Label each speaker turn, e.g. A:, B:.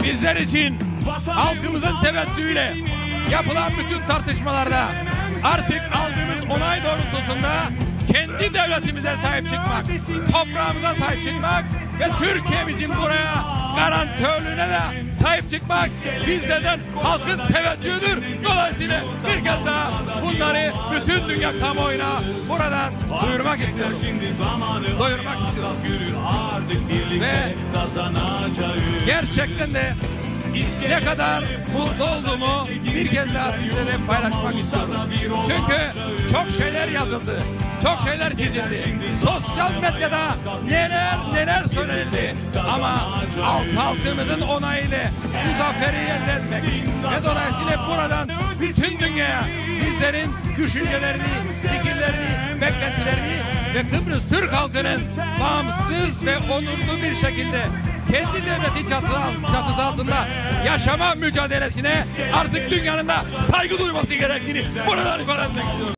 A: bizler için halkımızın teveccühüyle yapılan bütün tartışmalarda artık aldığımız onay doğrultusunda kendi devletimize sahip çıkmak, toprağımıza sahip çıkmak ve Türkiye'mizin buraya garantörlüğüne de sahip çıkmak bizlerden halkın teveccühüdür. Dolayısıyla bir kez daha bunları bütün dünya kamuoyuna buradan duyurmak istiyorum. Ve gerçekten de ne kadar mutlu olduğumu bir kez daha sizlere paylaşmak istiyorum. Çünkü çok şeyler yazıldı, çok şeyler çizildi. Sosyal medyada neler söylenildi. Ama halkımızın onayıyla bu zaferi elde etmek ve dolayısıyla buradan bütün dünyaya bizlerin düşüncelerini, fikirlerini, beklentilerini ve Kıbrıs Türk halkının bağımsız ve onurlu bir şekilde kendi devleti çatısı altında yaşama mücadelesine artık dünyanın da saygı duyması gerektiğini buradan ifade etmek istiyorum.